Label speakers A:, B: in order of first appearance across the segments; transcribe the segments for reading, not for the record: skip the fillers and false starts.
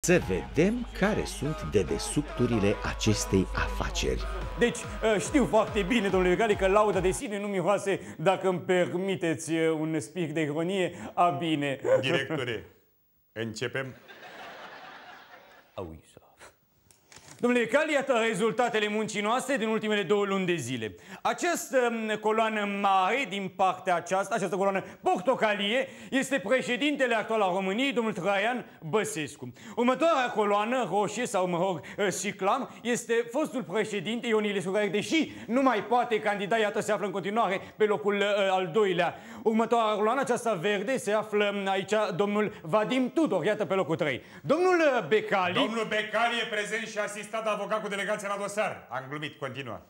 A: să vedem care sunt dedesubturile acestei afaceri.
B: Deci, știu foarte bine, domnule Becali, că lauda de sine nu miroase, dacă îmi permiteți un spirit de ironie, a bine.
C: Directore, începem?
B: Auzi. Domnule Becali, iată rezultatele muncii noastre din ultimele 2 luni de zile. Această coloană mare din partea aceasta, această coloană portocalie, este președintele actual al României, domnul Traian Băsescu. Următoarea coloană roșie, sau mă rog, ciclam, este fostul președinte Ion Iliescu, care, deși nu mai poate candida, iată, se află în continuare pe locul al 2-lea. Următoarea coloană, aceasta verde, se află aici domnul Vadim Tudor, iată, pe locul 3. Domnul Becali...
C: Domnul Becali e prezent și asistat de avocat cu delegația la dosar. Am glumit, continuă.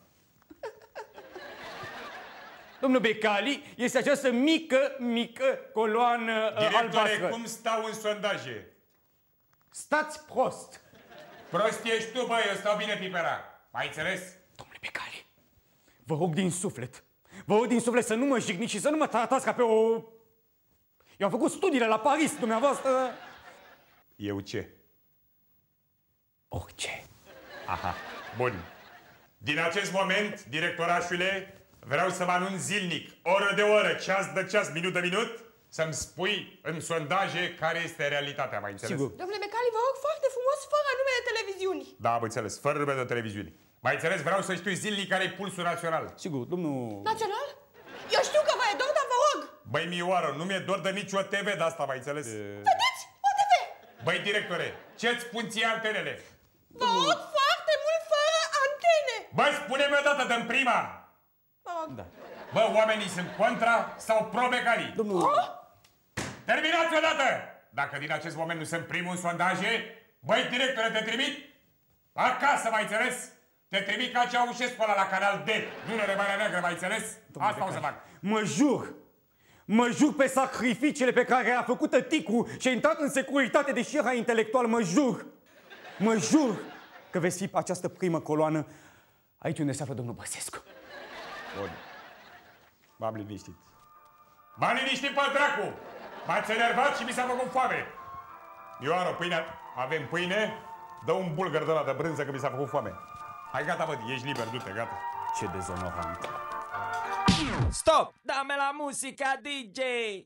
B: Domnul Becali este această mică coloană albastră.
C: Directore, cum stau în sondaje?
B: Stați prost!
C: Prost ești tu, băi, eu stau bine pipera. Mai înțeles?
B: Domnule Becali, vă rog din suflet, vă rog din suflet să nu mă jigniți și să nu mă tratați ca pe o... Eu am făcut studiile la Paris, dumneavoastră...
C: Eu ce?
B: Orice.
C: Aha, bun. Din acest moment, directorașule, vreau să vă anunț zilnic, oră de oră, ceas de ceas, minut de minut, să-mi spui în sondaje care este realitatea, mai înțeles?
B: Sigur.
D: Domnule Becali, vă rog foarte frumos, fără numele televiziuni.
C: Da, am înțeles, fără nume de televiziune. Mai înțeles, vreau să știu zilnic care e pulsul național.
B: Sigur, domnul...
D: Național? Eu știu că vă e dor, dar vă rog.
C: Băi, Mioară, nu mi-e dor de nicio TV de asta, mai înțeles?
D: Vedeți? O TV.
C: Băi, directore, ce-ți spun ție antenele?
D: Vă rog foarte mult fără antene.
C: Bă, spune-mi odată, dăm prima!
D: Vă rog.
B: Da.
C: Bă, oamenii sunt contra sau pro-Becali?
B: Domnul...
C: Terminați odată! Dacă din acest moment nu sunt primul în sondaje, băi, directore, te trimit acasă, mai înțeles? Te trimit ca Ceaușescu ăla la Canal D, Dunăre, Marea Neagră, mai înțeles? Asta o să fac.
B: Mă jur pe sacrificiile pe care a făcut tăticul și a intrat în securitate, deși era intelectual, mă jur că veți fi această primă coloană aici unde se află domnul Băsescu.
C: Bun. M-am liniștit. M-am liniștit pe dracu! M-ați enervat și mi s-a făcut foame. Ioară, pâine... Avem pâine? Dă un bulgăr de ăla de brânză că mi s-a făcut foame. Hai, gata, bă, ești liber, du-te, gata.
B: Ce dezonorant.
E: Stop! Dame la musica, DJ!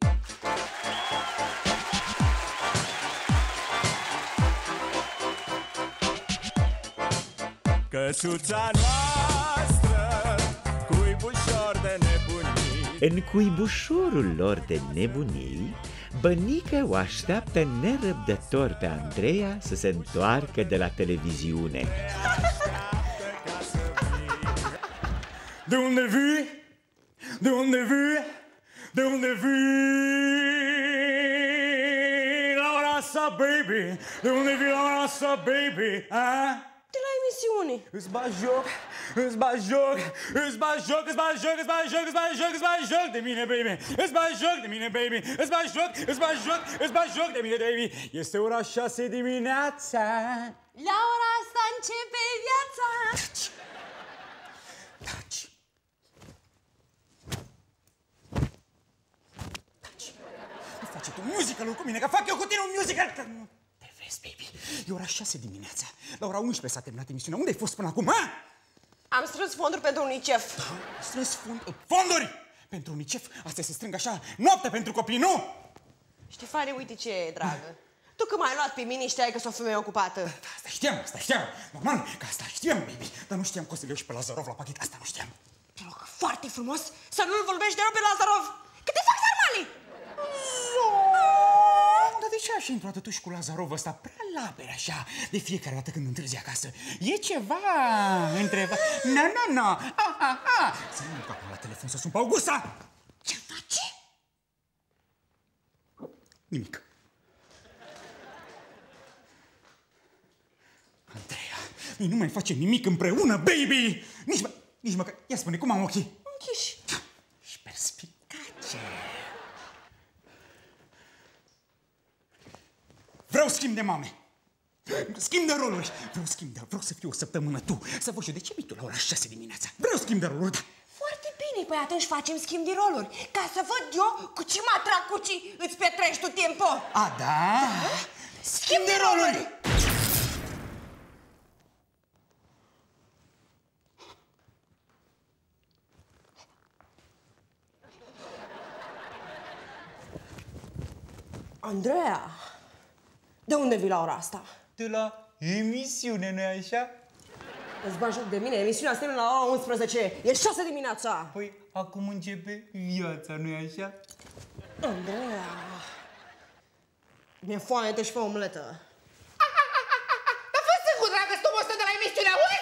E: Căsuța noastră, cuibușor de nebunii.
A: În cuibușorul lor de nebunii, bănică o așteaptă nerăbdător pe Andreea să se întoarcă de la televiziune.
B: De unde vii? De unde vii? De unde vii? La ora asta, baby! De unde vii la ora asta, baby? A?
D: De la emisiune.
B: Îți bagi joc, îți bagi joc, îți bagi joc, îți bagi joc, îți bagi joc, îți bagi joc, îți bagi joc de mine, baby! Îți bagi joc de mine, baby! Îți bagi joc, îți bagi joc, îți bagi joc de mine, baby! Este ora 6 dimineața.
D: La ora asta începe viața.
B: Taci. Nu face tu musical-ul cu mine, că fac eu cu tine un musical! Te vezi, baby, e ora 6 dimineața. La ora 11 s-a terminat emisiunea. Unde ai fost până acum, ha?
D: Am strâns fonduri pentru UNICEF.
B: Strâns fonduri pentru UNICEF? Astea se strâng așa noapte pentru copii, nu?
D: Ștefane, uite ce e, dragă. Tu că m-ai luat pe mine, știai că sunt o femeie ocupată.
B: Asta știam. Normal că asta știam, baby. Dar nu știam că o să le iau și pe Lazarov la pachet. Asta nu știam.
D: Te rog foarte frumos să nu-l vorbești de rău pe Lazarov. Că te fac sarmale!
B: Dar de ce așa intru atât și cu Lazarov ăsta? Prea laber așa, de fiecare dată când întârzi acasă. E ceva întreba... No. Să nu mă acum la telefon să sun pe Augusta.
D: Ce faci?
B: Nimic. Andreea, noi nu mai facem nimic împreună, baby! Nici măcar... Ia spune, cum am ochii?
D: Închiși.
B: Și perspicace. Vreau schimb de mame. Schimb de roluri. Vreau să fiu o săptămână tu. Să văd eu de ce vii tu la ora 6 dimineața. Vreau schimb de roluri, da.
D: Foarte bine, păi atunci facem schimb de roluri. Ca să văd eu cu ce mă atrag, cu ce îți petrești tu timpul.
B: A, da?
D: Schimb de roluri! Andreea, de unde vii la ora asta?
F: De la emisiune, nu-i așa?
D: Îți bagi joc de mine, emisiunea se termină la ora 11, e 6 dimineața!
F: Păi, acum începe viața, nu-i așa?
D: Andreea, mi-e foame și pe omletă.
G: Dar fă sigur, dragă, stomul ăsta de la emisiune, auzi?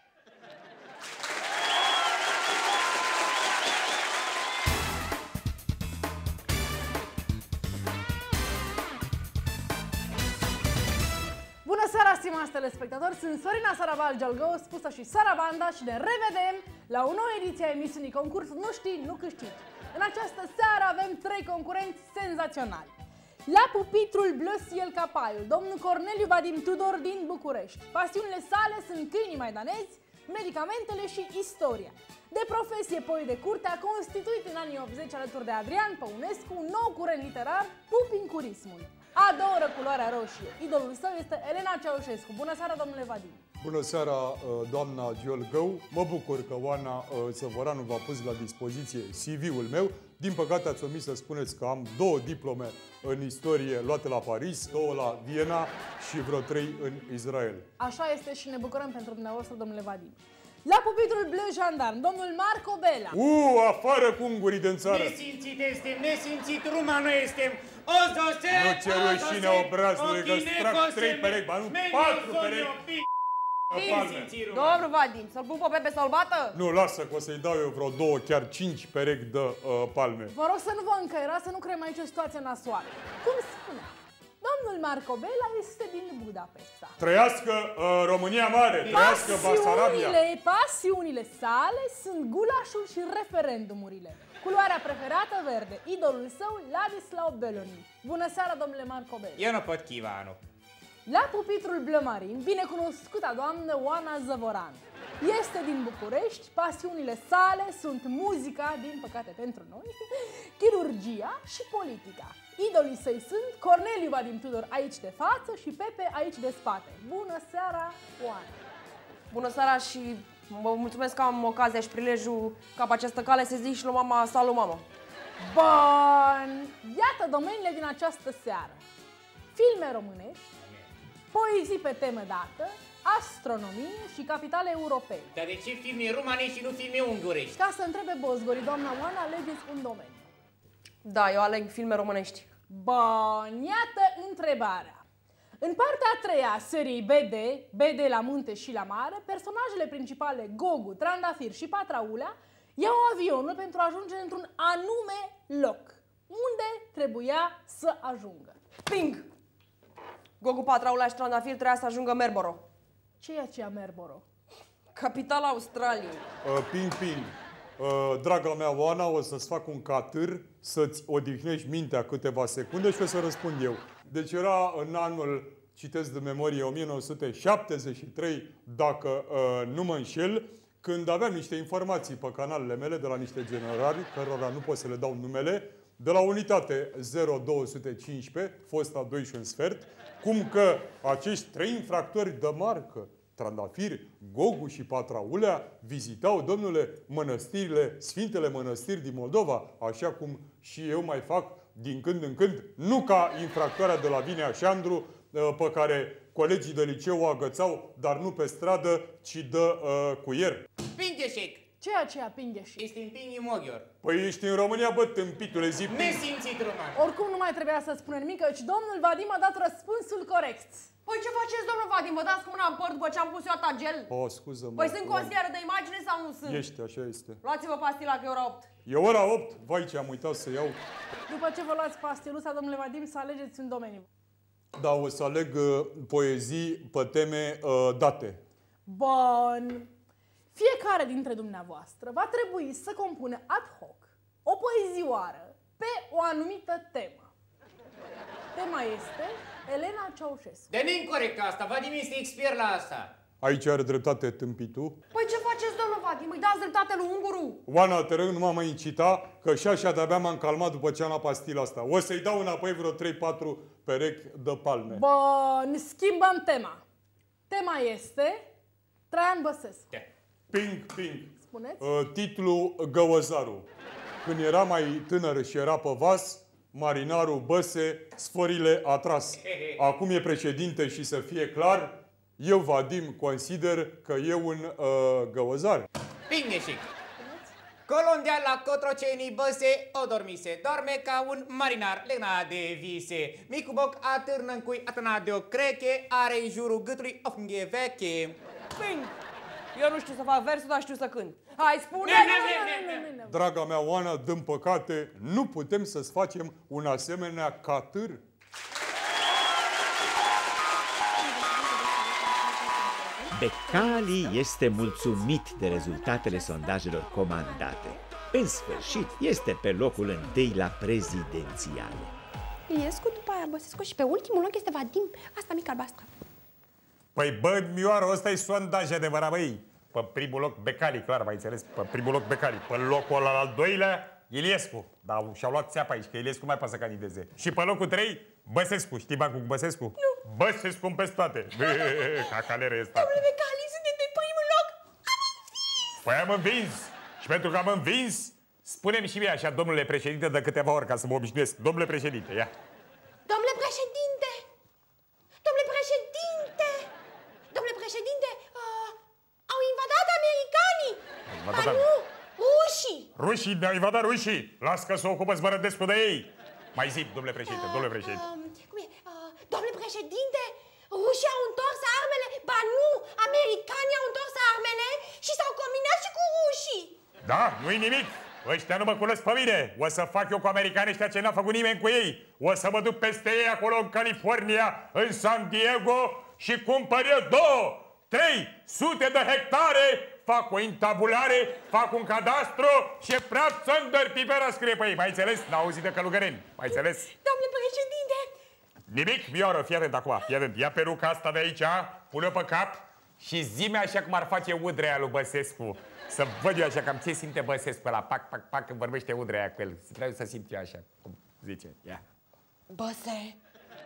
H: Bună seara, stimați telespectatori! Sunt Sorina Saraval Gialgău, spusă și Sarabanda, și ne revedem la o nouă ediție a emisiunii concurs Nu știi, nu câștigi. În această seară avem 3 concurenți senzaționali. La pupitrul Bleu Ciel Capaiul, domnul Corneliu Vadim Tudor din București. Pasiunile sale sunt câinii maidanezi, medicamentele și istoria. De profesie poet de curte, a constituit în anii 80 alături de Adrian Păunescu un nou curent literar, pupincurismul. Adoră culoarea roșie. Idolul său este Elena Ceaușescu. Bună seara, domnule Vadim!
I: Bună seara, doamna Giolgău. Mă bucur că Oana Săvoranu v-a pus la dispoziție CV-ul meu. Din păcate ați omis să spuneți că am 2 diplome în istorie luate la Paris, 2 la Viena și vreo 3 în Israel.
H: Așa este și ne bucurăm pentru dumneavoastră, domnule Vadim. La pupitrul Bleu Gendarme, domnul Marco Bela.
I: Afară cu ungurii din țară!
B: Nesimțit estem, nesimțit romano estem.
I: Nu cer rușine obrazului că strac 3 perechi, ba nu 4 perechi!
D: Domnul Vadim, să-l pun pe Pepe Sălbată?
I: Nu, lasă că o să-i dau eu vreo 2, chiar 5 perechi de palme.
H: Vă rog să nu vă încăierați, să nu creăm aici o situație nasoală. Cum spunea, domnul Marco Bela este din Budapesta.
I: Trăiască România Mare, trăiască Basarabia!
H: Pasiunile sale sunt gulașul și referendumurile. Culoarea preferată verde, idolul său Ladislau Beloni. Bună seara, domnule Marco Bela.
F: Eu nu pot chivanu.
H: La pupitrul Bleu Marin, binecunoscuta doamnă Oana Zăvoran. Este din București, pasiunile sale sunt muzica, din păcate pentru noi, chirurgia și politica. Idolii săi sunt Corneliu Vadim Tudor aici de față și Pepe aici de spate. Bună seara, Oana!
D: Bună seara și vă mulțumesc că am ocazia și prilejul ca pe această cale să zic și lui mama, salut mama.
H: Bun! Iată domeniile din această seară. Filme românești, poezii pe temă dată, astronomie și capitale europene.
F: Dar de ce filme romanești și nu filme ungurești?
H: Ca să întrebe Bozgori, doamna Oana, alegeți un domeniu.
D: Da, eu aleg filme românești.
H: Bun, iată întrebarea. În partea a 3-a a seriei BD la munte și la mare, personajele principale Gogu, Trandafir și Patraulea iau avionul pentru a ajunge într-un anume loc. Unde trebuia să ajungă?
D: Ping! Gogu, Patraulea și Trandafir trebuia să ajungă Marlborough.
H: Ce e aceea Marlborough?
D: Capitala Australiei.
I: Ping. Draga mea Oana, o să-ți fac un catâr să-ți odihnești mintea câteva secunde și o să răspund eu. Deci era în anul, citesc de memorie, 1973, dacă nu mă înșel, când aveam niște informații pe canalele mele de la niște generali, cărora nu pot să le dau numele, de la unitate 0215, fosta 2 și un sfert, cum că acești 3 infractori de marcă, Trandafir, Gogu și Patraulea, vizitau, domnule, mănăstirile, Sfintele Mănăstiri din Moldova, așa cum și eu mai fac din când în când, nu ca infractoarea de la Vinea Șandru, pe care colegii de liceu o agățau, dar nu pe stradă, ci de cuier.
F: Pingeșec!
H: Ce e aceea Pingheșic?
F: Este în Pinghi Moghior.
I: Păi ești în România, bă, tâmpitule, zi.
F: Nesimțit roman.
H: Oricum nu mai trebuia să spun nimic, căci domnul Vadim a dat răspunsul corect.
D: Păi ce faceți, domnul Vadim? Vă dați cu mâna în păr după ce am pus eu atagel?
I: Scuză-mă.
D: Păi sunt consilieră de imagine sau nu sunt?
I: Ești, așa este.
D: Luați-vă pastila, că e ora 8.
I: E ora 8? Vai, ce am uitat să iau.
H: După ce vă luați pastiluța, domnule Vadim, să alegeți un domeniu.
I: Da, o să aleg poezii pe teme date.
H: Bun. Fiecare dintre dumneavoastră va trebui să compună ad hoc o poezioară pe o anumită temă. Tema este Elena Ceaușescu.
F: De incorrect asta, Vadim este expert la asta.
I: Aici are dreptate tâmpitul.
D: Păi ce faceți, domnul Vadim? Îi dați dreptate lui Unguru?
I: Oana, te rog, nu m-am mai incita, că și așa de-abia m-am calmat după ce am luat pastila asta. O să-i dau înapoi vreo 3-4 perechi de palme.
H: Bun, schimbăm tema. Tema este Traian Băsescu.
I: Ping.
H: Spuneți?
I: Titlul Găvăzarul. Când era mai tânăr și era pe vas, marinarul Băse sforile a tras. Acum e președinte și să fie clar, eu, Vadim, consider că e un găozar.
F: Bine, șic. Colondial la Cotrocenii Băse o dormise. Doarme ca un marinar legnat de vise. Micu boc atârnă în cui atâna de o creche. Are în jurul gâtului o fânghe veche.
D: Bine. Eu nu știu să fac versul, dar știu să cânt. Hai, spune!
I: Draga mea Oana, din păcate, nu putem să-ți facem un asemenea catâr.
A: Becali este mulțumit de rezultatele sondajelor comandate. În sfârșit, este pe locul întâi la prezidențiale.
J: Iliescu, după aia Băsescu și pe ultimul loc este Vadim. Asta mică albastră.
C: Păi bă, Mioară, ăsta e sondaj adevărat, băi. Pe primul loc Becali, clar, m-ai înțeles? Pe primul loc Becali. Pe locul ăla al doilea, Iliescu. Dar și-au luat țeapa aici, că Iliescu mai poate să candideze. Și pe locul 3, Băsescu. Știi bancul cu Băsescu?
J: Nu.
C: Băsescu în peste toate. Cacaleră ăsta.
J: Domnule Becali, sunteți pe primul loc?
C: Păi am învins. Și pentru că am învins, spune-mi și mie așa, domnule președinte, de câteva ori, ca să mă obișnuiesc. Domnule președinte, ia.
J: Domnule președinte! Domnule președinte! Domnule președinte, au invadat americanii! Ba nu, rușii!
C: Rușii, ne-au invadat rușii! Las că s-o ocupă Zbărădescu de ei! Mai zi, domnule președinte, domnule președinte.
J: Cum e? Domnule președinte, rușii au întors armele, ba nu, americanii au întors armele și s-au combinat și cu rușii!
C: Da, nu-i nimic! Ăștia nu mă cunosc pe mine! O să fac eu cu americanii ăștia ce n-a făcut nimeni cu ei! O să mă duc peste ei acolo în California, în San Diego și cumpăr eu 200-300 de hectare, fac o intabulare, fac un cadastru și praf Țăndăr Pipera scrie pe ei. Mai înțeles? N-au auzit de călugăreni. Mai înțeles?
J: Domnule președinte!
C: Nimic, Mioară, fii atent acum, fii atent. Ia peruca asta de aici, pune-o pe cap și zi-mi așa cum ar face Udrea lui Băsescu. Să văd eu așa cam ce simte Băsescu ăla, pac, pac, pac, când vorbește Udrea cu el. Trebuie să simt eu așa, cum zice. Ia.
D: Băse,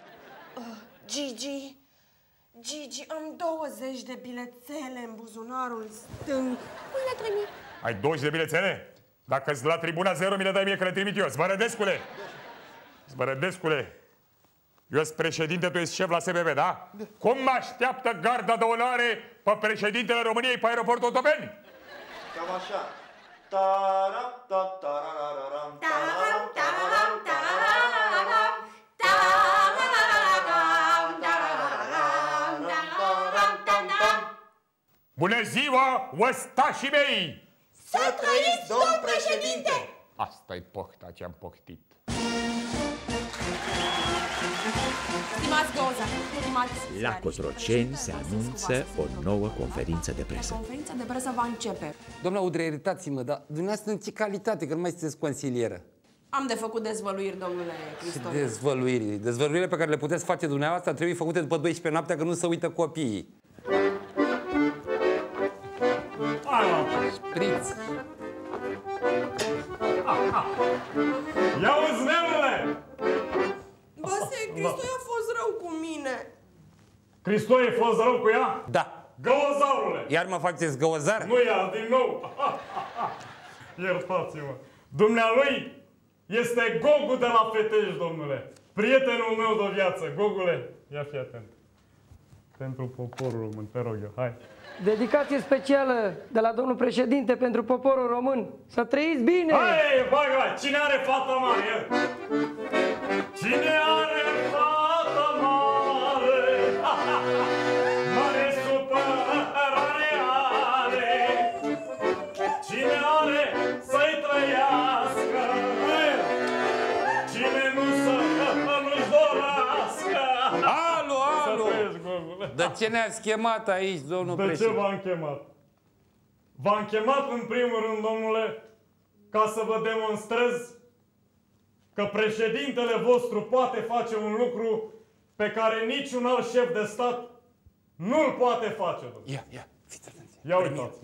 D: Gigi, am 20 de bilețele în buzunarul stâng.
J: Păi le trimit.
C: Ai 20 de bilețele? Dacă-s la tribuna 0, mi le dai mie că le trimit eu. Zbărădescule, eu sunt președinte, tu ești șef la SBB, da? Cum mă așteaptă garda de onoare pe președintele României pe aeroportul Otopeni?
K: Cam așa.
C: Bună ziua, ostașii mei!
J: Să trăiți, domn președinte!
C: Asta-i pohta ce-am pohtit.
D: Stimați găoza,
A: La Cotroceni se anunță o nouă conferință de presă.
D: Conferința de presă va începe.
L: Doamna Udrea, iertați-mă, dar dumneavoastră în ce calitate, că nu mai sunteți consilieră?
D: Am de făcut dezvăluiri, domnule Cristof.
L: Dezvăluiri. Dezvăluirile pe care le puteți face dumneavoastră trebuie făcute după 12 noaptea, că nu se uită copiii. Șpriț.
C: Ia uzi, nenule!
D: Băse, Cristoi a fost rău cu mine.
C: Cristoi a fost rău cu ea?
L: Da.
C: Găozarule!
L: Iar mă faceți găozar?
C: Nu ea, din nou! Iertați-mă! Dumnealui este Gogu de la Fetești, domnule! Prietenul meu de viață, Gogule! Ia fi atent! Pentru poporul român, te rog eu, hai!
M: Dedicație specială de la domnul președinte pentru poporul român. Să trăiți bine!
C: Hai, bagă! Cine are fata mare? Cine are fata mare? Mare supărare are. Cine are să-i trăiască? Cine nu-și dorească?
L: Alo! De ce ne-ați chemat aici, domnul președinte?
C: De ce v-am chemat? V-am chemat în primul rând, domnule, ca să vă demonstrez că președintele vostru poate face un lucru pe care niciun alt șef de stat nu-l poate face, domnule.
L: Ia, fiți atenți.
C: Ia uitați.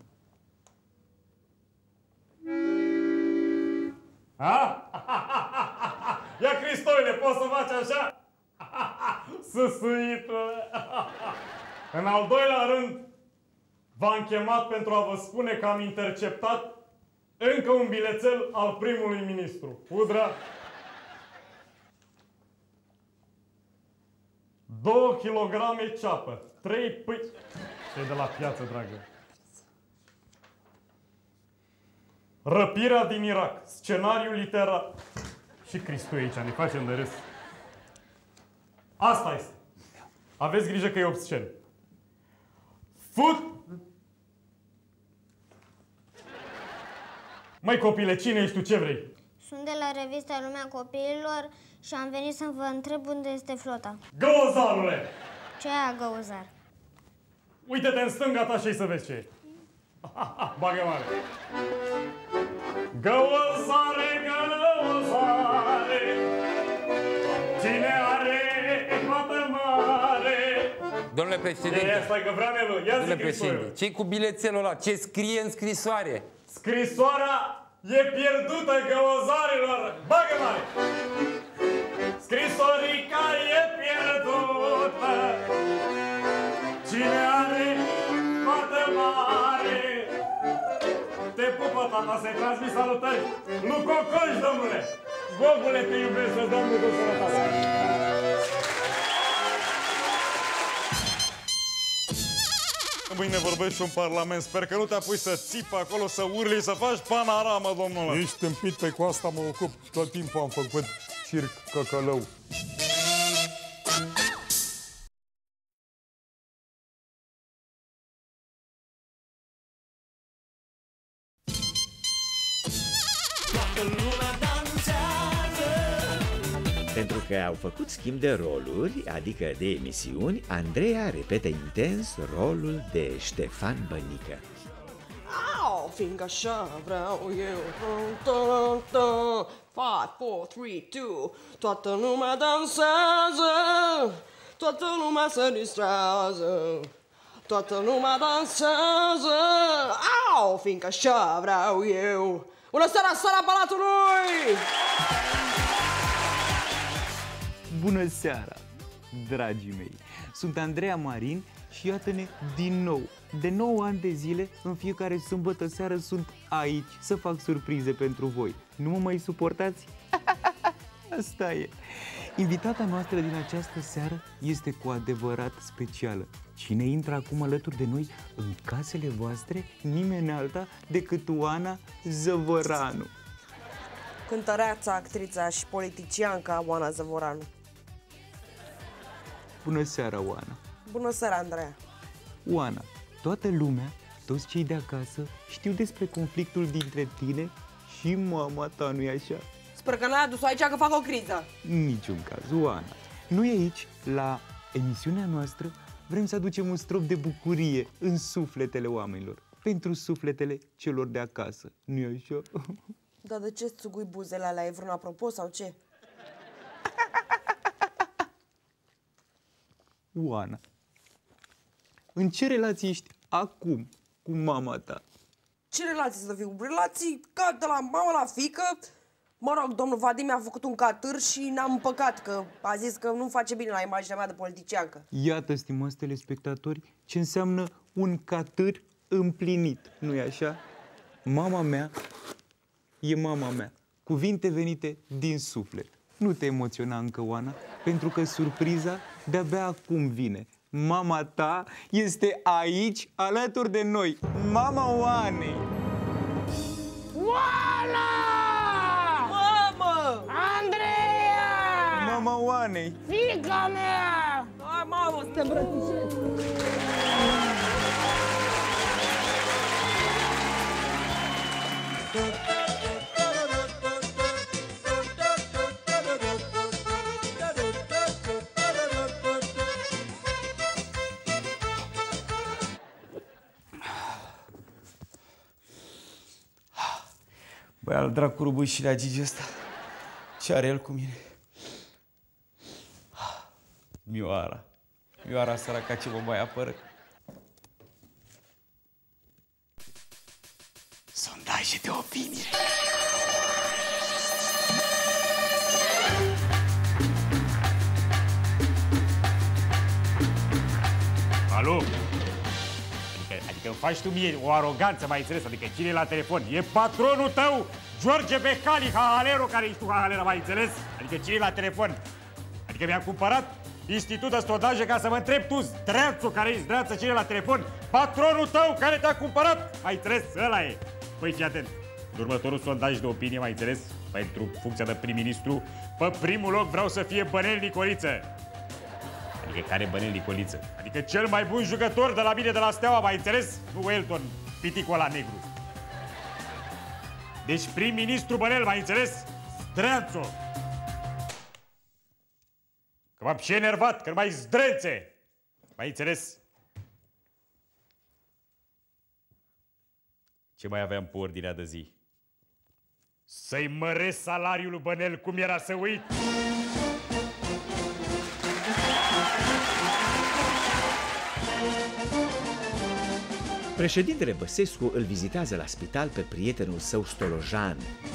C: Ha? Ia, Cristoile, poți să faci așa? Susuitule! În al doilea rând, v-am chemat pentru a vă spune că am interceptat încă un bilețel al primului ministru. Udrea,
B: 2 kg ceapă, 3 pâini... Ce de la piață, dragă. Răpirea din Irak, scenariu literar. Și Cristu aici, ne facem de râs. Asta este. Aveți grijă că e obscen. Măi copile, cine ești tu, ce vrei?
K: Sunt de la revista Lumea Copiilor și am venit să vă întreb unde este flota.
B: Găuzarule!
K: Ce e aia găuzar?
B: Uite-te în stânga ta și să vezi ce e. Bagă mare. Găuzare, găuzare, cine are fată mare?
L: Domnule președinte.
B: Ia stai că vrea Nelu, ia
L: Domnule
B: zi
L: președinte, ce-i cu bilețelul ăla? Ce scrie în scrisoare?
B: Scrisoarea e pierdută, găuzarilor. Bagă mare. Scrisorica e pierdută. Cine are fată mare? Te pupă, tata, să-i transmis salutări. Lu Cocoș, domnule. Gogule, te iubesc, să dăm de sănătate.
C: Mâine vorbești în Parlament. Sper că nu te apuci să țipi acolo, să urli, să faci panoramă, domnule.
I: Ești tâmpit, pe cu asta mă ocup. Tot timpul am făcut circ căcălău.
A: Pentru că au făcut schimb de roluri, adică de emisiuni, Andreea repetă intens rolul de Ștefan Bănică.
D: Au, fiindcă așa vreau eu. 5, 4, 3, 2. Toată lumea dansează, toată lumea se distrează, toată lumea dansează. Au, fiindcă așa vreau eu. Bună seara, Sara Palatului!
N: Bună seara, dragii mei! Sunt Andreea Marin și iată-ne din nou. De 9 ani de zile, în fiecare sâmbătă seară sunt aici să fac surprize pentru voi. Nu mă mai suportați? Asta e. Invitata noastră din această seară este cu adevărat specială. Cine intră acum alături de noi în casele voastre? Nimeni alta decât Oana Zăvoranu.
D: Cântăreața, actrița și politicianca Oana Zăvoranu.
N: Bună seara, Oana!
D: Bună seara, Andreea!
N: Oana, toată lumea, toți cei de acasă, știu despre conflictul dintre tine și mama ta, nu-i așa?
D: Sper că n-ai adus aici că fac o criză.
N: În niciun caz, Oana. Noi aici, la emisiunea noastră, vrem să aducem un strop de bucurie în sufletele oamenilor, pentru sufletele celor de acasă, nu-i așa?
D: Dar de ce țugui buzele alea? E vreun apropo sau ce?
N: Oana, în ce relații ești acum cu mama ta?
D: Ce relații să fiu? Relații ca de la mama la fiică. Mă rog, domnul Vadim mi-a făcut un catâr și n-am împăcat, că a zis că nu face bine la imaginea mea de politiciancă.
N: Iată, stimați telespectatori, ce înseamnă un catâr împlinit, nu-i așa? Mama mea e mama mea. Cuvinte venite din suflet. Nu te emoționa încă, Oana, pentru că surpriza de-abia acum vine. Mama ta este aici, alături de noi. Mama Oanei!
G: Oana!
D: Mamă!
G: Andreea!
N: Mama Oanei!
G: Fiica mea!
D: Hai, mamă, să te îmbrățișez!
E: Băi, al dracu rubui și la Gigi ăsta. Ce are el cu mine? Mioara. Mioara săraca ce mă mai apără. Sondaje de opinie.
B: Alo? Adică îmi faci tu mie o aroganță, mai înțeles? Adică cine e la telefon? E patronul tău, George Becali, Hahalero, care ești tu, Hahalera, mai înțeles? Adică cine e la telefon? Adică mi-a cumpărat
C: institut de sondaje ca să mă întreb tu, zdreațul care îi zdreață cine la telefon, patronul tău care te-a cumpărat. Mai înțeles? Ăla e. Păi fii atent. În următorul sondaj de opinie, mai înțeles, pentru funcția de prim-ministru, pe primul loc vreau să fie Bănel Nicoliță. Adică care Bănel Nicoliță? Adică cel mai bun jucător de la mine de la Steaua, mai înțeles? Nu Elton, piticul ăla negru. Deci prim-ministru Bănel, mai înțeles? Zdreanțo! Că m-am și enervat, că nu mai zdrențe! Mai înțeles? Ce mai aveam pe ordinea de zi? Să-i măresc salariul lui Bănel, cum era să uit?
A: Președintele Băsescu îl vizitează la spital pe prietenul său Stolojan.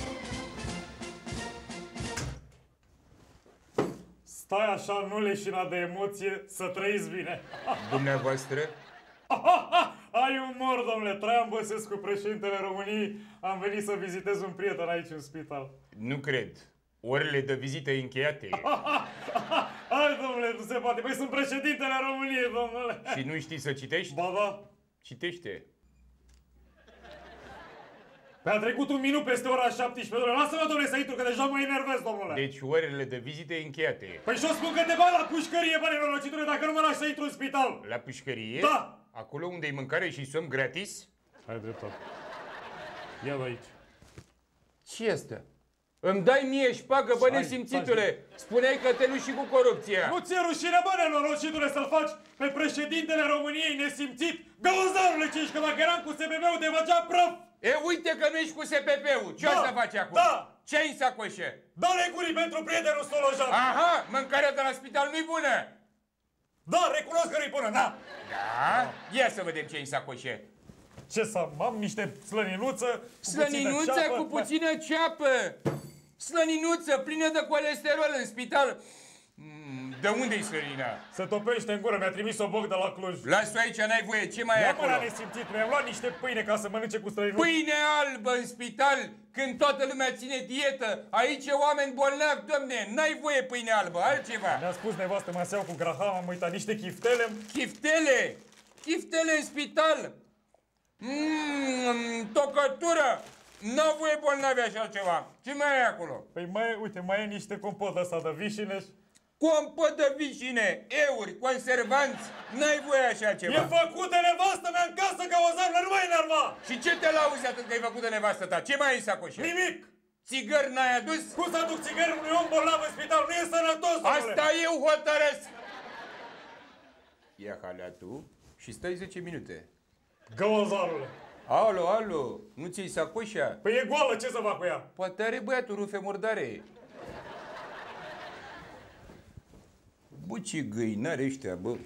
C: Stai așa, nu leșina de emoție, să trăiți bine.
L: Dumneavoastră?
C: Ai umor, domnule. Traian Băsescu, președintele României. Am venit să vizitez un prieten aici în spital.
L: Nu cred. Orele de vizită încheiate.
C: Hai, domnule, nu se poate. Păi sunt președintele României, domnule.
L: Și nu știi să citești?
C: Ba da.
L: Citește.
C: Păi a trecut un minut peste ora 17, domnule. Lasă-mă, domnule, să intru, că deja mă enervez, domnule.
L: Deci orele de vizită încheiate.
C: Păi și-o spun că te bag la pușcărie, bă, nenorocitule, dacă nu mă lași să intru în spital.
L: La pușcărie?
C: Da.
L: Acolo unde e mâncare și somn gratis?
C: Hai dreptate. Ia aici.
L: Ce este? Îmi dai mie șpagă, bă, nesimțitule! Spuneai că te luși cu corupția!
C: Nu ți-e rușine, bă, nenorocitule, să-l faci pe președintele României nesimțit? Găuzarule, ce ești, că dacă eram cu SPP-ul te făcea praf!
L: E, uite că nu ești cu SPP-ul! Ce o să faci acum?
C: Da!
L: Ce ai în sacoșe?
C: Dă-le gurii pentru prietenul Stolojan!
L: Aha, mâncarea de la spital nu-i bună!
C: Da, recunosc că nu-i bună, da!
L: Da? Ia să vedem ce ai în sacoșe!
C: Ce să am? Niște slăninuță cu
L: slăninuță cu puțină ceapă! Slăninuță plină de colesterol în spital! De unde-i slănina?
C: Se topește în gură, mi-a trimis o boc de la Cluj.
L: Las-o aici, n-ai voie, ce mai ai acolo?
C: Ia mă, nesimțit, mi-am luat niște pâine ca să mănânce cu străinuță.
L: Pâine albă în spital, când toată lumea ține dietă. Aici e oameni bolnavi, domne, n-ai voie pâine albă, altceva.
C: Mi-a spus nevastă, mă seau cu graham, am uitat niște chiftele.
L: Chiftele? Chiftele în spital? Tocătură! N-au voie bolnavi așa ceva. Ce mai e acolo?
C: Păi mai, uite, mai e niște compot ăsta de vișine.
L: Compot de vișine, euri, conservanți, n-ai voie așa ceva.
C: E făcut de nevastă mea în casă ca o zarlă, nu mai enerva!
L: Și ce te lauzi atât că e făcut de nevastă ta? Ce mai ai în sacoșe?
C: Nimic!
L: Țigări n-ai adus?
C: Cum să aduc țigări unui om bolnav în spital? Nu e sănătos, domnule!
L: Asta eu hotărăsc! Ia haleatul și stai 10 minute.
C: Găozarule!
L: Alo, nu ți-i sacoșa?
C: Păi e goală, ce să fac cu ea?
L: Poate are băiatul rufe murdare. Bă, ce găinari ăștia, bă.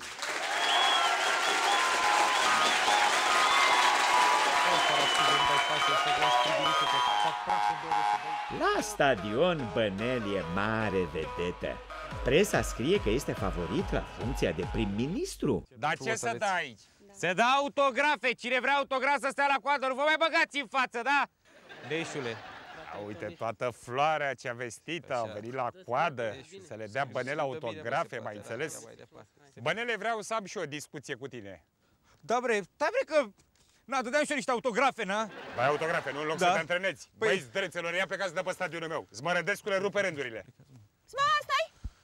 A: La stadion Bănel e mare vedetă. Presa scrie că este favorit la funcția de prim-ministru.
F: Dar ce să dai aici? Se dă autografe, cine vrea autograf să stea la coadă, nu vă mai băgați în față, da? Deșule.
C: Uite, toată floarea cea vestită a venit la coadă să le dea Bănel autografe, mai înțeles? Bănele, vreau să am și o discuție cu tine.
F: Da, bre că... Na, dădeam și eu niște autografe, na?
C: Bai autografe, nu în loc să te antrenezi. Băi, zdrețelor, ia plecați de pe stadionul meu. Zmărădescule, rupe rândurile.
J: Stai!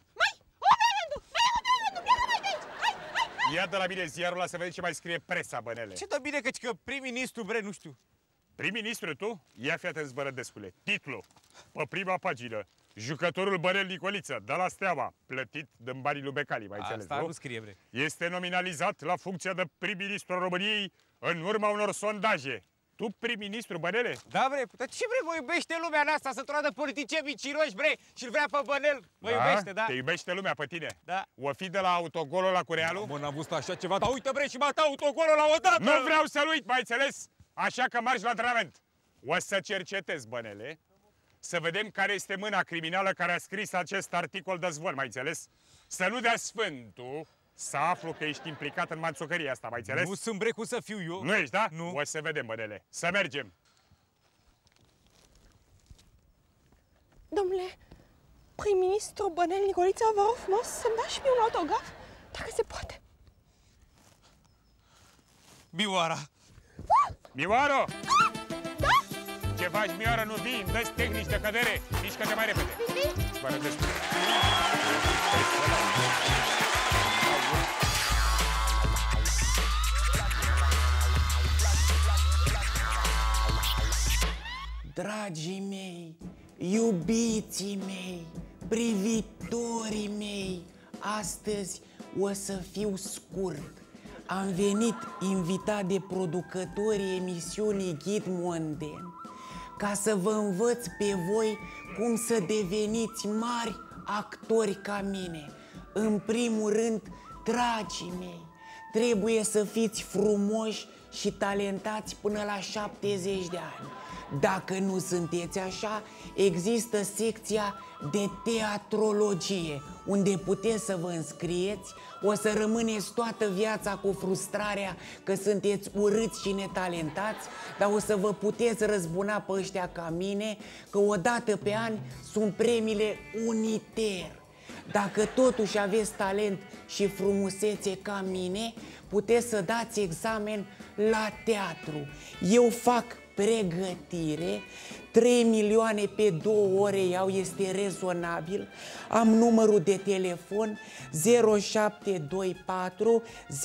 C: Ia de la mine ziarul ăla să vedem ce mai scrie presa, Bănele.
F: Ce dă bine că prim-ministru, bre, nu știu.
C: Prim-ministru, tu? Ia fi atent, Zmărădescule. Titlu. Pe prima pagină. Jucătorul Bănel Nicoliță, de la Steaua, plătit din banii lui Becali, mai înțeles,
F: Asta nu scrie, bre.
C: Este nominalizat la funcția de prim-ministru al României în urma unor sondaje. Tu prim-ministru, Bănele?
F: Da, bre, dar ce, bre, mă iubește lumea în asta, să-ți de politicieni miciroși, bre, și-l vrea pe Bănel. Mă iubește, da?
C: Te iubește lumea pe tine?
F: Da.
C: O fi de la autogolul la cu Realul?
F: Mă, n-am văzut așa ceva, dar uite, bre, și m-a dat autogolul la odată.
C: Nu vreau să-l uit, mai înțeles? Așa că marși la antrenament. O să cercetez, Bănele, să vedem care este mâna criminală care a scris acest articol de zvon, mai înțeles? Să nu dea sfântul să aflu că ești implicat în manțocăria asta, mai înțeles?
F: Nu sunt, bre, cum să fiu eu.
C: Nu ești, da?
F: Nu.
C: O să vedem, Bănele. Să mergem.
J: Domnule, prim-ministru Bănel Nicolița, vă rog frumos să-mi dați și mie un autograf, dacă se poate.
C: Mioara! Mioaro!
J: Da?
C: Ce faci, Mioara? Nu vii, îmi dă-ți tehnici de cădere. Mișcă-te mai repede. Fără destul.
E: Dragii mei, iubiții mei, privitorii mei, astăzi o să fiu scurt. Am venit invitat de producătorii emisiunii Ghid Mondain ca să vă învăț pe voi cum să deveniți mari actori ca mine. În primul rând, dragii mei, trebuie să fiți frumoși și talentați până la 70 de ani. Dacă nu sunteți așa, există secția de teatrologie, unde puteți să vă înscrieți. O să rămâneți toată viața cu frustrarea că sunteți urâți și netalentați, dar o să vă puteți răzbuna pe ăștia ca mine, că o dată pe an sunt premiile Uniter. Dacă totuși aveți talent și frumusețe ca mine, puteți să dați examen la teatru. Eu fac pregătire, 3 milioane pe 2 ore iau, este rezonabil. Am numărul de telefon 0724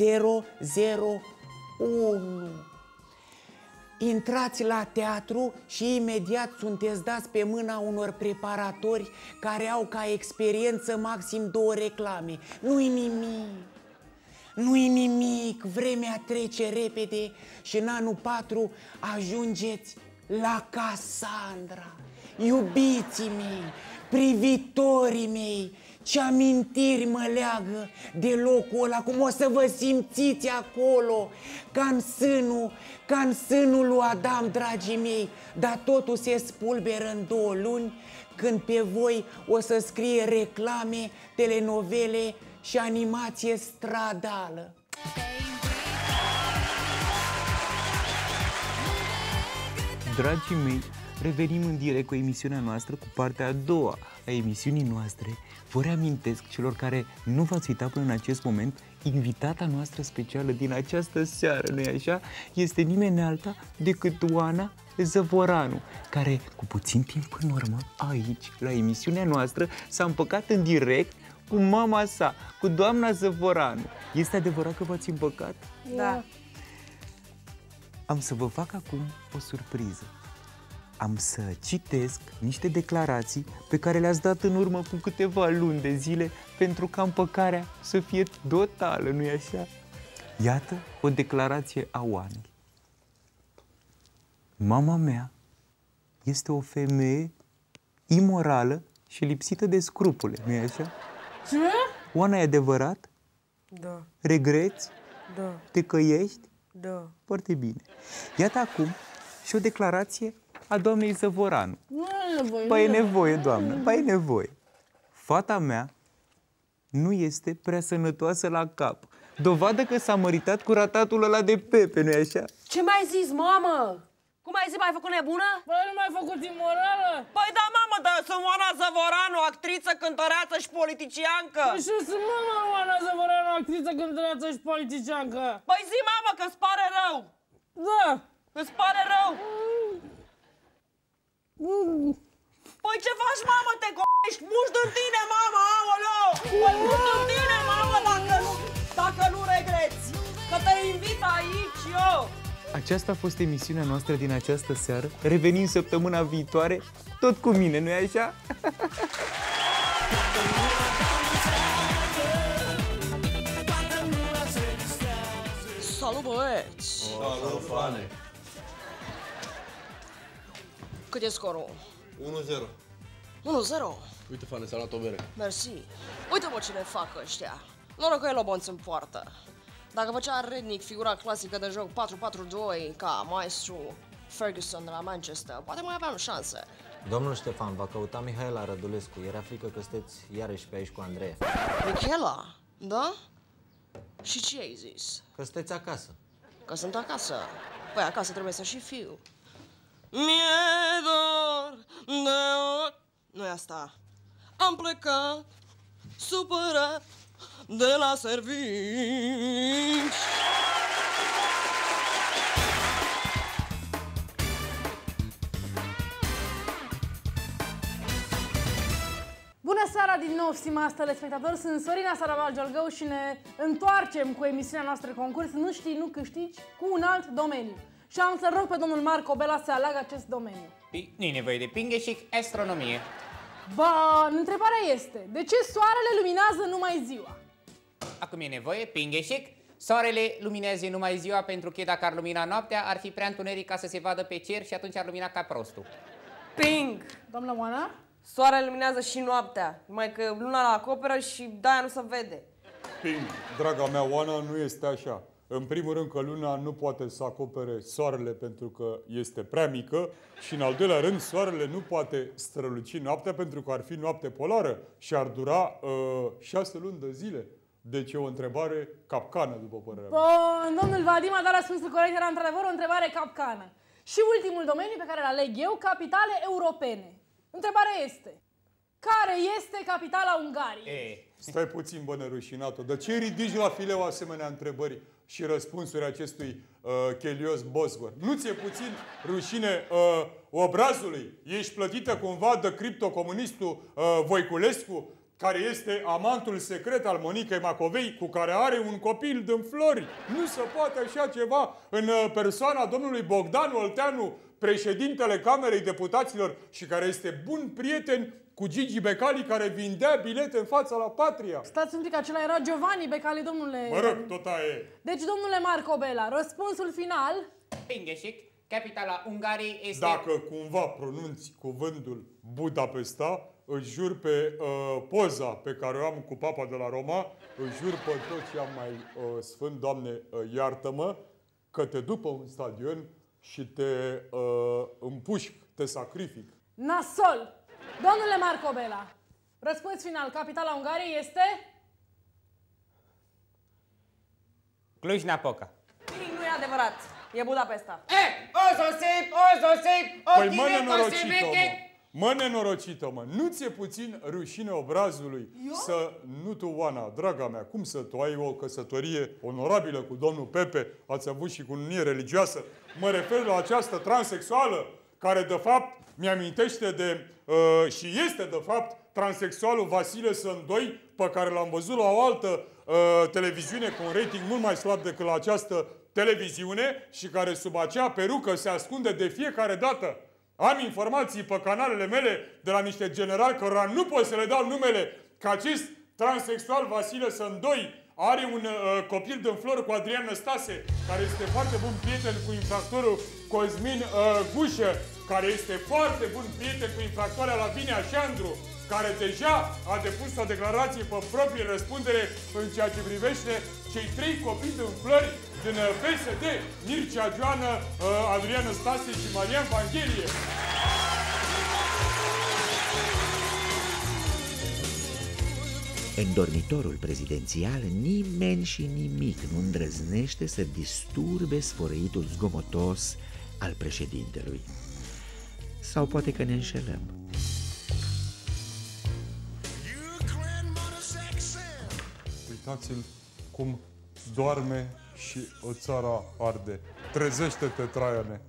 E: 001. Intrați la teatru și imediat sunteți dați pe mâna unor preparatori care au ca experiență maxim 2 reclame. Nu-i nimic. Nu-i nimic, vremea trece repede și în anul 4 ajungeți la Cassandra. Iubiții mei, privitorii mei, ce amintiri mă leagă de locul ăla, cum o să vă simțiți acolo, ca în sânul lui Adam, dragii mei, dar totul se spulberă în 2 luni, când pe voi o să scrie reclame, telenovele și animație stradală.
N: Dragii mei, revenim în direct cu emisiunea noastră, cu partea a doua a emisiunii noastre. Vă reamintesc celor care nu v-ați uitat până în acest moment, invitata noastră specială din această seară, nu-i așa? Este nimeni alta decât Oana Zăvoranu, care cu puțin timp în urmă, aici, la emisiunea noastră, s-a împăcat în direct cu mama sa, cu doamna Zăvoranu. Este adevărat că v-ați împăcat?
H: Da.
N: Am să vă fac acum o surpriză. Am să citesc niște declarații pe care le-ați dat în urmă cu câteva luni de zile pentru ca împăcarea să fie totală, nu-i așa? Iată o declarație a Oanei. Mama mea este o femeie imorală și lipsită de scrupule, nu-i așa?
H: Ce?
N: Oana, e adevărat?
D: Da.
N: Regreți?
D: Da.
N: Te căiești?
D: Da.
N: Foarte bine. Iată acum și o declarație a doamnei Zăvoranu.
H: Nu e nevoie.
N: Ba e nevoie, doamnă, ba e nevoie. Fata mea nu este prea sănătoasă la cap. Dovadă că s-a măritat cu ratatul ăla de Pepe, nu-i așa?
D: Ce mai zis, mamă? Cum ai zis, m-ai făcut nebună?
H: Păi nu m-ai făcut imorală?
D: Păi da, mamă, dar sunt Oana Zăvoranu, actriță, cântăreață și politiciancă.
H: Păi și sunt mama Oana Zăvoranu, actriță, cântăreață și politiciancă.
D: Păi zi, mamă, că-ți pare rău.
H: Da.
D: Îți pare rău? Păi ce faci, mamă, te co***ești? Muști în tine, mamă, aoleo! Păi muști în tine, mamă, dacă nu regreți. Că te invit aici eu.
N: Aceasta a fost emisiunea noastră din această seară. Revenim săptămâna viitoare, tot cu mine, nu-i așa?
D: Salut, băieți!
O: Salut, Fane!
D: Cât e scorul?
O: 1-0.
D: 1-0?
O: Uite, Fane, s-a luat o bere.
D: Mersi. Uite-mă ce ne fac ăștia. Noroc că e Lobonț în poartă. Dacă făcea rednic figura clasică de joc 4-4-2 ca maestru Ferguson de la Manchester, poate mai aveam șanse.
P: Domnul Ștefan, va căuta Mihaela Rădulescu. Era frică că sunteți iarăși pe aici cu Andreea.
D: Michela? Da? Și ce ai zis?
P: Că sunteți acasă.
D: Că sunt acasă. Păi acasă trebuie să și fiu. Mi-e dor de ochi. Nu-i asta. am plecat supărat de la servici.
H: Bună seara din nou, stimați telespectatori, sunt Sorina Saraval Giolgău și ne întoarcem cu emisiunea noastră concurs Nu știi, nu câștigi, cu un alt domeniu. Și am să rog pe domnul Marco Bela să aleagă acest domeniu.
F: Nu-i nevoie de pingheșic, astronomie.
H: Ba, întrebarea este, de ce soarele luminează numai ziua?
F: Acum e nevoie, pingheșic. Soarele luminează numai ziua pentru că dacă ar lumina noaptea, ar fi prea întuneric ca să se vadă pe cer și atunci ar lumina ca prostul.
H: Ping! Doamna Oana?
D: Soarele luminează și noaptea, numai că luna la acoperă și de-aia nu se vede.
I: Ping, draga mea Oana, nu este așa. În primul rând că luna nu poate să acopere soarele pentru că este prea mică și în al doilea rând soarele nu poate străluci noaptea pentru că ar fi noapte polară și ar dura 6 luni de zile. Deci e o întrebare capcană, după părerea mea.
H: Bun, domnul Vadim a dat răspunsul corect, era într-adevăr o întrebare capcană. Și ultimul domeniu pe care îl aleg eu, capitale europene. Întrebarea este, care este capitala Ungariei?
I: Stai puțin, bă, nerușinatul. De ce ridici la fileu asemenea întrebări și răspunsuri acestui chelios Bosgor? Nu ți-e puțin rușine obrazului? Ești plătită cumva de criptocomunistul Voiculescu, care este amantul secret al Monicăi Macovei, cu care are un copil din Flori. Nu se poate așa ceva în persoana domnului Bogdan Olteanu, președintele Camerei Deputaților și care este bun prieten cu Gigi Becali, care vindea bilete în fața la Patria.
H: Stați un pic, acela era Giovanni Becali, domnule...
I: Mă rog, tot aia e.
H: Deci, domnule Marco Bela, răspunsul final...
F: Pingheșic, capitala Ungariei este...
I: Dacă cumva pronunți cuvântul Budapesta, îți jur pe poza pe care o am cu Papa de la Roma, îți jur pe tot ce am mai sfânt, Doamne, iartă-mă, că te duc pe un stadion și te împușc, te sacrific.
H: Nasol! Domnule Marco Bela, răspuns final, capitala Ungariei este...
F: Cluj-Napoca.
D: Nu e adevărat, e Budapesta.
I: Păi mă, nenorocită, mă, nenorocită, mă, nu ți-e puțin rușine obrazului să, nu tu, Oana, draga mea, cum să tu ai o căsătorie onorabilă cu domnul Pepe, ați avut și cununie religioasă, mă refer la această transexuală, care de fapt mi-amintește de, și este de fapt, transexualul Vasile Sândoi, pe care l-am văzut la o altă televiziune cu un rating mult mai slab decât la această televiziune și care sub acea perucă se ascunde de fiecare dată. Am informații pe canalele mele de la niște generali cărora nu pot să le dau numele, că acest transexual Vasile Sândoi are un copil din Flor cu Adrian Năstase, care este foarte bun prieten cu infractorul Cosmin Gușă, care este foarte bun prieten cu infractoarea Lavinia Șandru, care deja a depus o declarație pe proprie răspundere în ceea ce privește cei 3 copii din Flori din PSD, Mircea Joană, Adrian Năstase și Marian Vanghelie.
A: În dormitorul prezidențial, nimeni și nimic nu îndrăznește să disturbe sfărăitul zgomotos al președintelui. Sau poate că ne înșelăm.
I: Uitați-l cum doarme și o țara arde. Trezește-te, Traiane!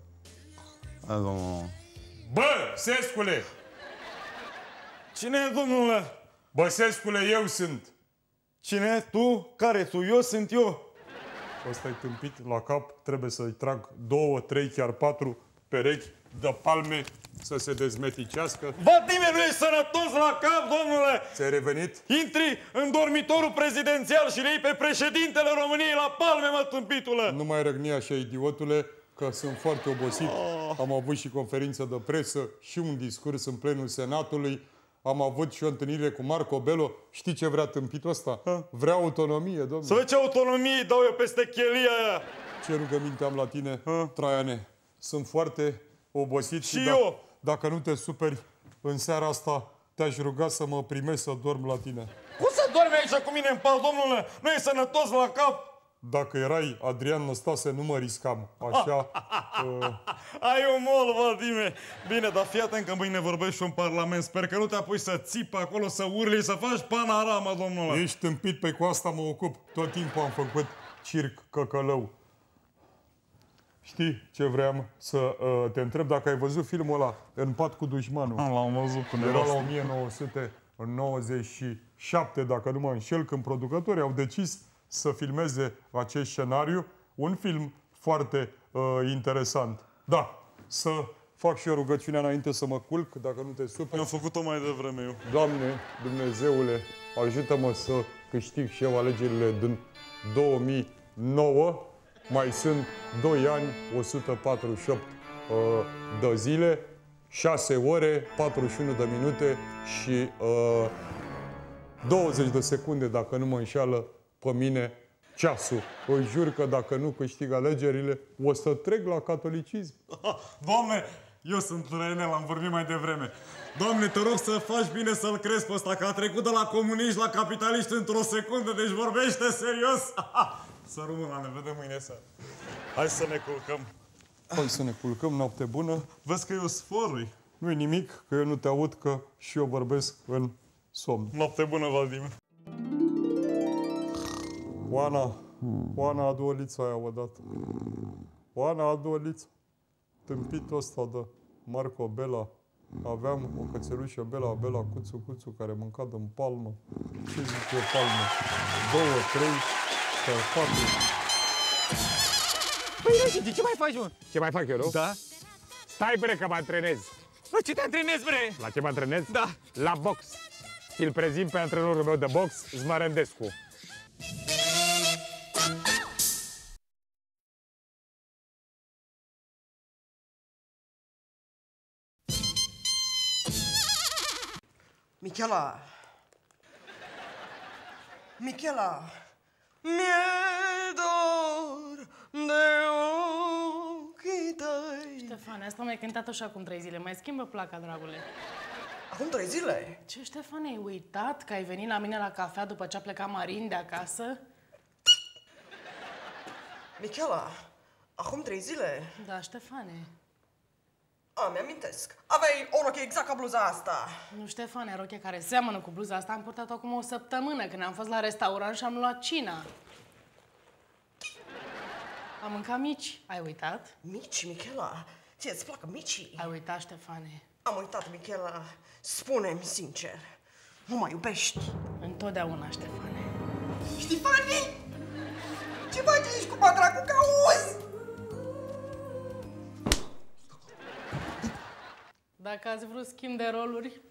C: Bă, Sescule!
Q: Cine e, domnule?
C: Bă, Sescule, eu sunt.
Q: Cine e tu? Care tu? Eu sunt eu.
I: Ăsta-i tâmpit la cap, trebuie să-i trag 2, 3, chiar 4 perechi de palme să se dezmeticească.
Q: Vadime, nu ești sănătos la cap, domnule!
I: Ți-ai revenit?
Q: Intri în dormitorul prezidențial și le iei pe președintele României la palme, mă, tâmpitule!
I: Nu mai răgni așa, idiotule, că sunt foarte obosit. Am avut și conferință de presă și un discurs în plenul Senatului. Am avut și o întâlnire cu Marco Belo. Știi ce vrea tâmpitul ăsta? Vrea autonomie, domnule.
Q: Să vezi ce autonomie dau eu peste chelia aia.
I: Ce rugăminte am la tine, Traiane? Sunt foarte obosit
Q: și eu.
I: Dacă nu te superi, în seara asta te-aș ruga să mă primești să dorm la tine.
Q: Cum să dormi aici cu mine în pat, domnule? Nu e sănătos la cap?
I: dacă erai Adrian Năstase, nu mă riscam. Așa...
Q: Ai o mol, Vladime. Bine, dar fii atent că mâine vorbești și în Parlament. Sper că nu te apuci să țipi acolo, să urli, să faci panorama, domnule.
I: Ești tâmpit, pe cu asta mă ocup. Tot timpul am făcut circ căcălău. Știi ce vreau să te întreb? Dacă ai văzut filmul ăla, În pat cu dușmanul.
Q: L-am văzut cu
I: era la 1997, dacă nu mă înșel, când producătorii au decis să filmeze acest scenariu. Un film foarte interesant. Da, să fac și o rugăciune înainte să mă culc, dacă nu te superi.
Q: Eu am făcut-o mai devreme eu.
I: Doamne, Dumnezeule, ajută-mă să câștig și eu alegerile din 2009. Mai sunt 2 ani, 148 de zile, 6 ore, 41 de minute și 20 de secunde, dacă nu mă înșeală pe mine ceasul. Îi jur că dacă nu câștig alegerile, o să trec la catolicism.
Q: Doamne, eu sunt Renel, am vorbit mai devreme. Doamne, te rog să faci bine să-l crezi pe ăsta, că a trecut de la comuniști la capitaliști într-o secundă, deci vorbește serios. Să rămână, ne vedem mâine seara. Hai să ne culcăm.
I: Hai să ne culcăm, noapte bună.
Q: Vezi că eu sforui.
I: Nu-i nimic, că eu nu te aud, că și eu vorbesc în somn.
Q: Noapte bună, Vladimir.
I: Oana, adu o liță aia odată. Oana, adu o liță. Tâmpitul ăsta de Marco Bela. Aveam o cățelușă Bela, cuțu, care mânca din palmă. Ce zic eu palmă? 2, 3, 4.
F: Păi, Regi, ce mai faci, mă?
C: Ce mai fac eu, nu?
F: Da.
C: Stai, bre, că mă antrenez.
F: La ce te antrenezi, bre?
C: La ce mă antrenez?
F: Da.
C: La box. Îl prezint pe antrenorul meu de box, Zmărândescu.
D: Michela! Michela! Mi-e dor de ochii tăi.
H: Ștefane, asta mai cântat așa acum 3 zile. Mai schimbă placa, dragule.
D: Acum 3 zile?
H: Ce, Ștefane, ai uitat că ai venit la mine la cafea după ce a plecat Marin de acasă?
D: Michela, acum 3 zile?
H: Da, Ștefane.
D: Mi-amintesc. Aveai o rochie exact ca bluza asta.
H: Nu, Ștefane, rochia care seamănă cu bluza asta am purtat-o acum o săptămână când am fost la restaurant și am luat cina. Am mâncat mici. Ai uitat?
D: Mici, Michela? Ție-ți placă micii?
H: Ai uitat, Ștefane.
D: Am uitat, Michela. Spune-mi sincer, nu mă iubești?
H: Întotdeauna, Ștefane.
D: Ștefane? Ce faci aici cu padracu, că auzi?
H: Dacă ați vrut schimb de roluri...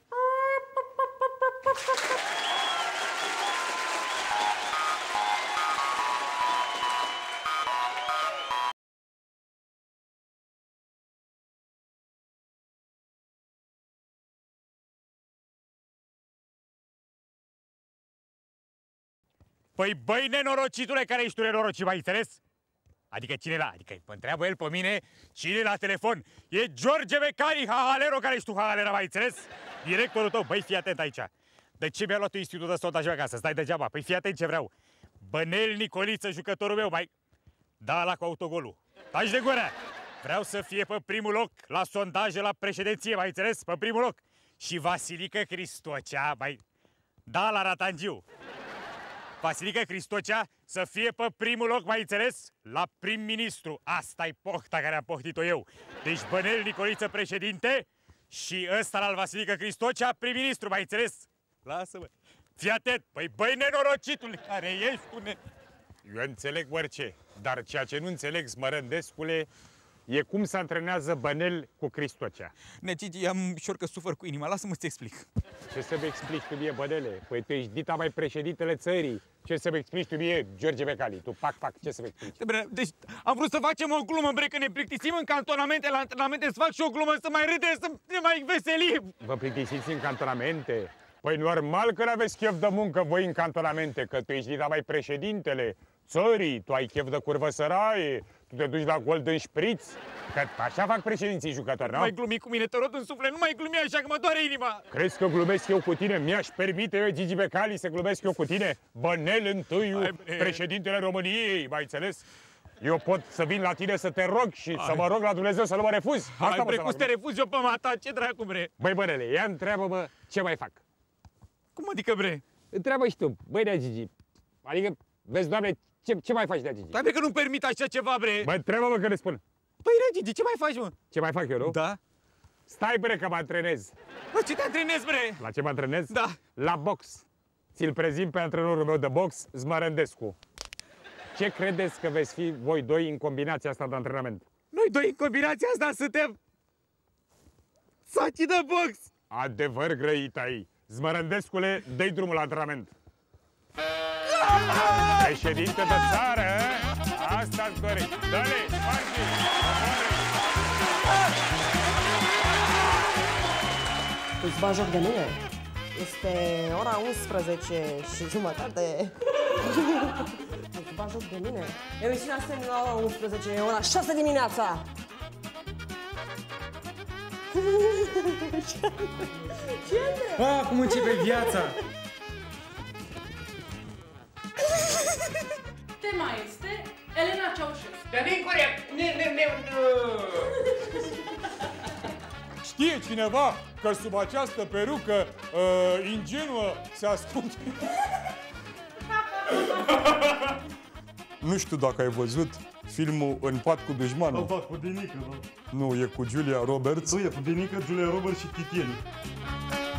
C: Păi, băi, nenorocitule, care ești tu nenorocit, mai înțeles? Adică cine la? Adică mă întreabă el pe mine cine la telefon. E George Becari, hahalero, care ești tu, hahalera, mai înțeles? Directorul tău, băi, fii atent aici. De ce mi-a luat tu institutul de sondaj acasă? Stai degeaba, păi fii atent ce vreau. Bănel Nicoliță, jucătorul meu, mai... Da, la cu autogolul. Taci de gură! Vreau să fie pe primul loc la sondaje la președinție, mai înțeles? Pe primul loc. Și Vasilică Cristocea, mai... Da, la Ratangiu. Vasilică Cristocea să fie pe primul loc, mai înțeles? La prim-ministru. Asta-i pohta care am pohtit-o eu. Deci Bănel Nicoliță președinte și ăsta al Vasilică Cristocea prim-ministru, mai înțeles? Lasă-mă. Fii atent. Păi, băi, nenorocitul care ești cu Eu înțeleg orice, dar ceea ce nu înțeleg, Smărândescule, e cum se antrenează Bănel cu Cristocea.
F: Necici, am șor că sufăr cu inima, lasă-mă să-ți explic.
C: Ce să-mi explici tu mie, Bănele? Păi tu ești dita mai președintele țării. Ce să-mi explici tu mie, George Becali? Tu, pac, ce să-mi explici?
F: Deci, am vrut să facem o glumă, bre, că ne plictisim în cantonamente, la antrenamente, să fac și o glumă, să mai râde, să ne mai veselim.
C: Vă plictisiți în cantonamente? Păi normal că n-aveți chef de muncă voi în cantonamente, că tu ești dita mai președintele țării, tu ai chef de curvă săraie, Tu te duci la Golden Spritz? Că așa fac președinții jucători, nu?
B: Nu mai glumi cu mine, te rog în suflet, nu mai glumi așa că mă doare inima.
C: Crezi că glumesc eu cu tine? Mi-aș permite eu, Gigi Becali, să glumesc eu cu tine? Bănel întâiu, președintele României, mai înțeles? Eu pot să vin la tine să te rog și să mă rog la Dumnezeu să nu mă refuzi.
B: Hai, bre, cum să te refuzi eu pe mata, ce dracu, bre?
C: Băi, Bănele, ia întreabă-mă ce mai fac.
B: Cum adică, bre?
C: Întreabă și tu, băi, Nea Gigi. Adică, vezi, Doamne, ce mai faci, Nea Gigi?
B: Dar că nu-mi permit așa ceva, bre.
C: Bă, întreabă-mă că răspund.
B: Păi, Nea Gigi, ce mai faci, mă?
C: Ce mai fac eu, nu?
B: Da.
C: Stai, bre, că mă antrenez.
B: Bă, ce te antrenezi, bre?
C: La ce mă antrenez?
B: Da.
C: La box. Ți-l prezint pe antrenorul meu de box, Zmărândescu. Ce credeți că veți fi voi doi în combinația asta de antrenament?
B: Noi doi în combinația asta suntem... saci de box!
C: Adevăr grăit ai. Zmărândescule, dă-i drumul la antrenament. Președinte de țară, asta-ți dorești. Dă-le, spargi!
D: Îți bagi joc de mine? Este ora 11:30. Îți bagi joc de mine? Emisiunea se termină la ora 11, e ora 6 dimineața! Ce?
N: Cum începe viața?
H: Tema este Elena Ceaușescu.
F: Dar nu-i corect!
I: Știe cineva că sub această perucă ingenuă se ascunde... Nu știu dacă ai văzut filmul În pat cu dușmanul.
Q: Da, cu Dinică, da.
I: Nu, e cu Julia Roberts.
Q: Nu, e cu Dinică, Julia Roberts și Titieni.